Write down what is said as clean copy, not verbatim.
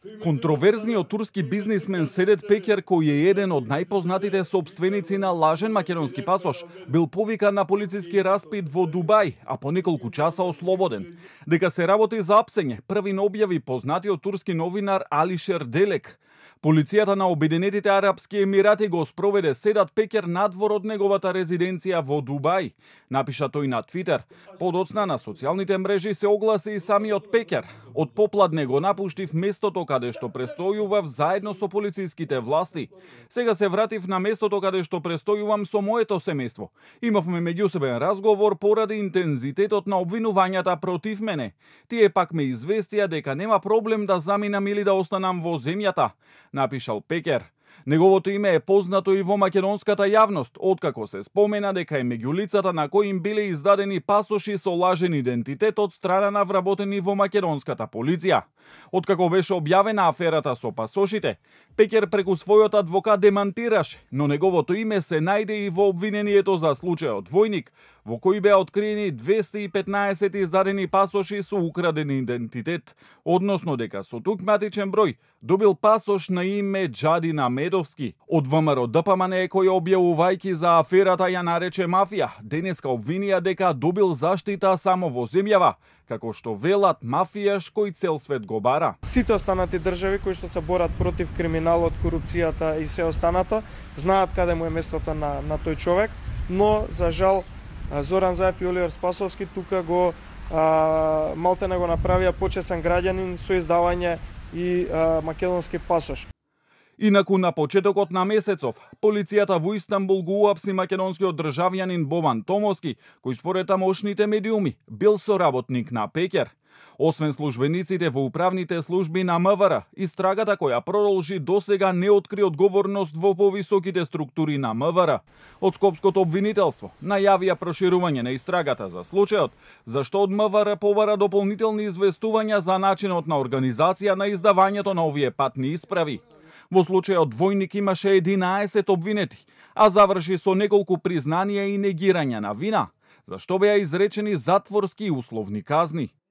Контроверзниот турски бизнисмен Седет Пекер, кој е еден од најпознатите сопственици на лажен македонски пасош, бил повикан на полициски распит во Дубај, а по неколку часа ослободен. Дека се работи за апсење, првин објави познатиот турски новинар Алишер Делек. Полицијата на Обединетите Арапски Емирати го спроведе Седат Пекер надвор од неговата резиденција во Дубај. Напиша тој на Твитер. Подоцна на социјалните мрежи се огласи и самиот Пекер. Од попладне го напуштив местото каде што престојував заедно со полициските власти. Сега се вратив на местото каде што престојувам со моето семејство. Имавме меѓусебен разговор поради интензитетот на обвинувањата против мене. Тие пак ме известија дека нема проблем да заминам или да останам во земјата, напишал Пекер. Неговото име е познато и во македонската јавност, откако се спомена дека е меѓу лицата на кои им биле издадени пасоши со лажен идентитет од страна на вработени во македонската полиција. Откако беше објавена аферата со пасошите, Пекер преку својот адвокат демантираше, но неговото име се најде и во обвинението за случајот Војник, во кој беа откриени 215 издадени пасоши со украден идентитет, односно дека со тук матичен број добил пасош на име Џадин Амедовски. Од ВМРО ДПМН кој објавувајќи за аферата ја нарече мафија, денеска обвинија дека добил заштита само во земјава, како што велат мафијаш кој цел свет го бара. Сите останати држави кои што се борат против криминалот, корупцијата и се останато, знаат каде му е местото на тој човек, но за жал Зоран Заев и Оливер Спасовски тука го малтене го направија почесен граѓанин со издавање и македонски пасош. Инаку на почетокот на месецов, полицијата во Истанбул го уапси македонскиот државјанин Бобан Томовски, кој според тамошните медиуми бил соработник на Пекер. Освен службениците во управните служби на МВР, истрагата која продолжи досега не откри одговорност во повисоките структури на МВР. Од Скопското обвинителство најавија проширување на истрагата за случајот, зашто од МВР побара дополнителни известувања за начинот на организација на издавањето на овие патни исправи. Во случајот Војник имаше 11 обвинети, а заврши со неколку признанија и негирања на вина, за што беа изречени затворски и условни казни.